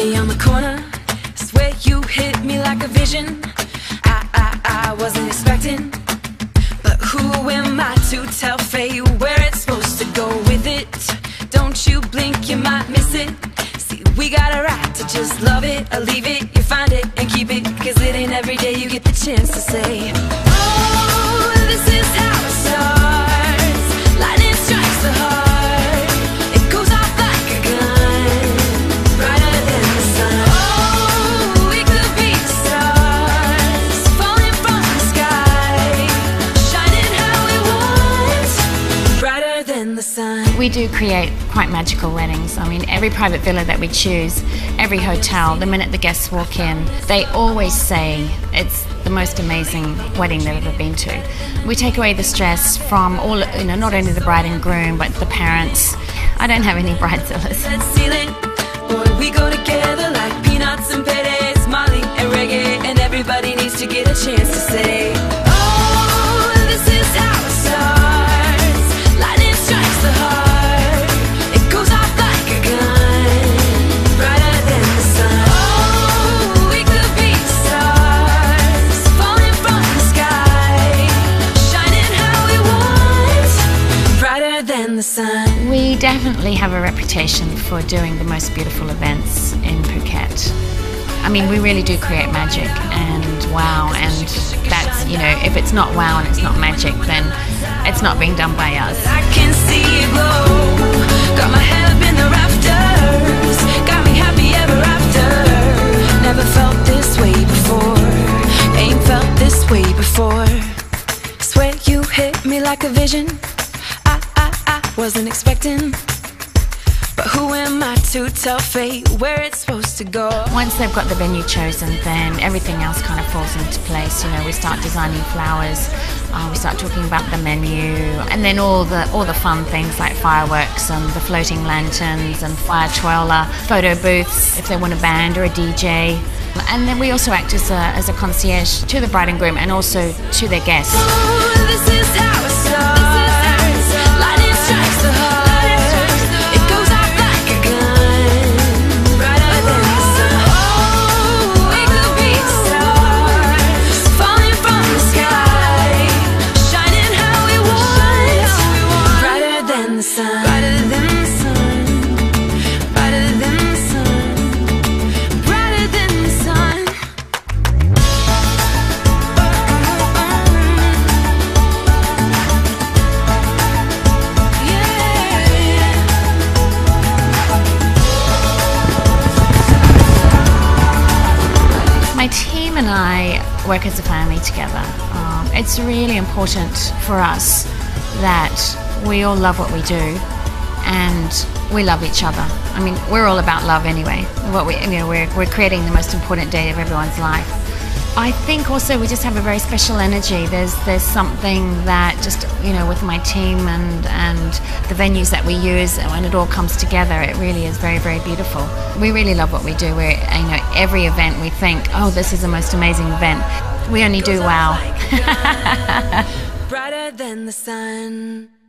me on the corner. Swear you hit me like a vision. I wasn't expecting, but who am I to tell fate where it's supposed to go with it? Don't you blink, you might miss it. See, we got a right to just love it or leave it. You find it and keep it, 'cause it ain't every day you get the chance to say, oh, this is how it starts. Lightning strikes the heart. It goes off like a gun, brighter than the sun. Oh, we could be stars falling from the sky, shining how we want, brighter than the sun. We do create quite magical weddings. I mean, every private villa that we choose, every hotel, the minute the guests walk in, they always say it's the most amazing wedding they've ever been to. We take away the stress from all, not only the bride and groom, but the parents. I don't have any bridezillas. Boy, we go together like peanuts and peres, Molly and reggae, and everybody needs to get a chance to say, oh, this is how it starts. Lightning strikes the heart. It goes off like a gun, brighter than the sun. Oh, we could be stars falling from the sky, shining how we want, brighter than the sun. We definitely have a reputation for doing the most beautiful events in Phuket. I mean, we really do create magic and wow, and that's, if it's not wow and it's not magic, then it's not being done by us. I can see it glow. Got my head up in the rafters. Got me happy ever after. Never felt this way before. Ain't felt this way before. Swear you hit me like a vision. I wasn't expecting, but who am I to tell fate where it's supposed to go? Once they've got the venue chosen, then everything else kind of falls into place. We start designing flowers, we start talking about the menu, and then all the fun things like fireworks and the floating lanterns and fire twirler, photo booths if they want a band or a DJ. And then we also act as a concierge to the bride and groom and also to their guests. Oh, this is how it starts. Lightning strikes the heart. It goes off like a gun, brighter than the sun. Oh, we could be stars falling from the sky, shining how we want, brighter than the sun. Brighter than the sun. Brighter than the sun. Brighter than the sun. My team and I work as a family together. It's really important for us that we all love what we do and we love each other. I mean, we're all about love anyway. We're creating the most important day of everyone's life. I think also we just have a very special energy. There's something that just, with my team and the venues that we use, and when it all comes together, it really is very, very beautiful. We really love what we do. Every event we think, oh, this is the most amazing event. We only do wow. Brighter than the sun.